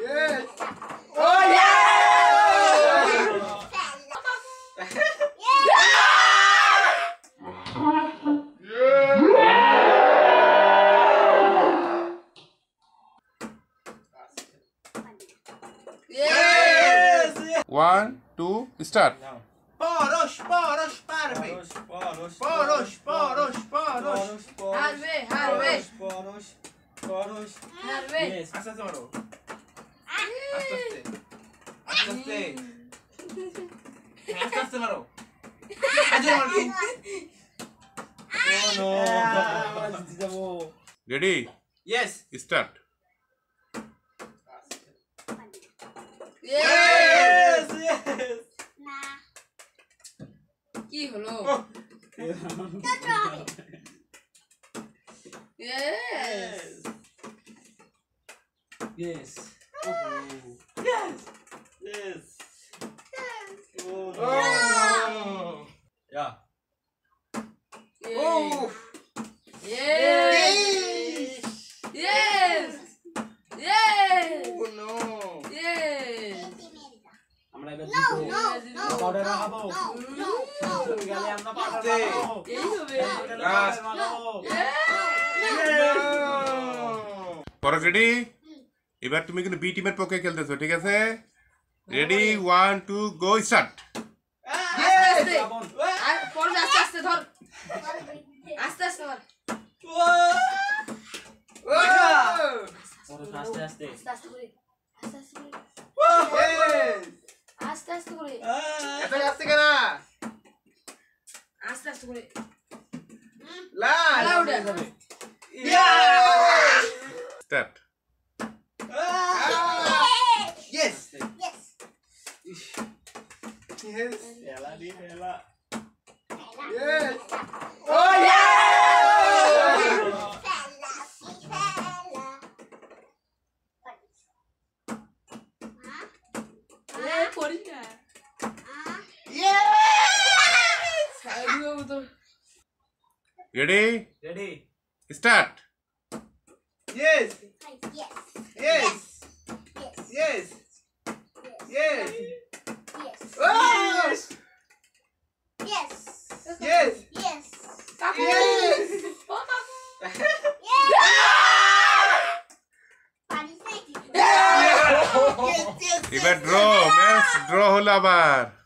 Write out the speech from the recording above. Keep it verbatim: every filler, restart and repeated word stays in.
Yes. Oh yeah. Yes. One, two, start. Poros, poros, parve. Poros, Poros, poros, poros. Harve, harve. Poros, poros. Harve. Yes. Aste aste মারো। আস্তে আস্তে। আস্তে আস্তে। আস্তে আস্তে মারো। আজে মারো। Oh no. Ready? Yes. Start. Yes. Yes. কি হলো? Yes. Yes. Yes. Yes. Yes. Oh no. Oh. Yeah. Oh. Yes. Yes. Yes. Oh no. Yes. আমরা এবার জিতবো। আমরা পাউডার লাগাবো। তুমি গেলে আমরা পাউডার লাগাবো। এই হবে। Last. পরশ রেডি? এবার তুমি কিন্তু বি টিমের পক্ষে খেলতেছো, ঠিক আছে? Ready, one two go, start. আস্তে আস্তে। আর পর আস্তে আস্তে ধর। আস্তে আস্তে ধর। পরে আস্তে আস্তে। আস্তে আস্তে করে। আস্তে আস্তে করে। Yes. আস্তে আস্তে করে। এত আস্তে কেন? আস্তে আস্তে করে। লাল। Louder. Yes. Start. Yes. Yes. Yes. এলা দি এলা। Yes. Oh yeah. এ করি না। Yes. সাইডে তো। Ready, ready? Start. Yes. Yes. Yes. Yes. Yes. Yes. Yes. Oh. Yes. Yes. Yes. কাকু। Yes. ও কাকু। Party. Yes. Yes. এবার ড্র, ম্যাচ ড্র হলো আবার।